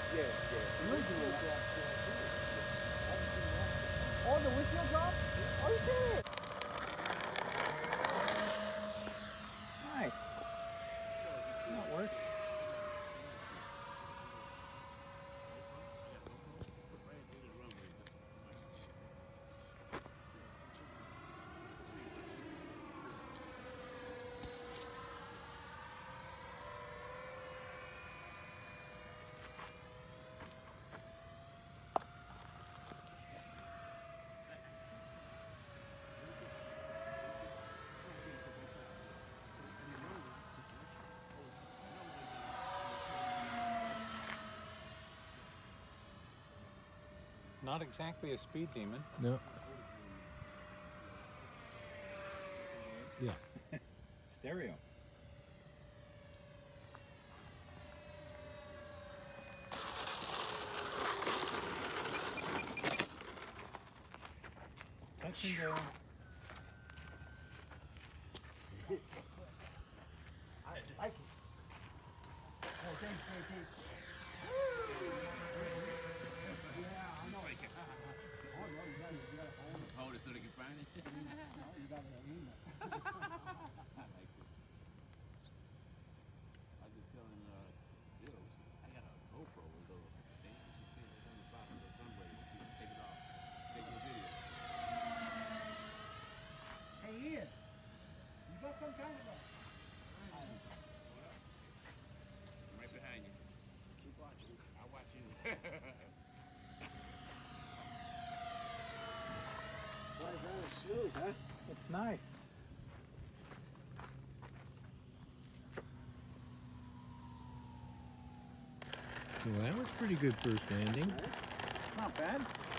Yeah, yeah. You're doing that. Oh, the windshield dropped? Oh, you did! Nice. That works. Not exactly a speed demon. No. Yeah. Stereo. Touch and go. I like it. Oh, thanks. Yeah, I know. Oh, no, you gotta hold it. Hold it so they can find it? No, you gotta aim it. I like it. I was just telling Bill, I got a GoPro, a little stand. She stands right on the bottom of the runway when people take it off. Taking a video. Hey, Ian. You got some kind of a... I'm right behind you. Just keep watching. I'll watch you. Flies really smooth, huh? It's nice. Well, that was pretty good first landing. Not bad.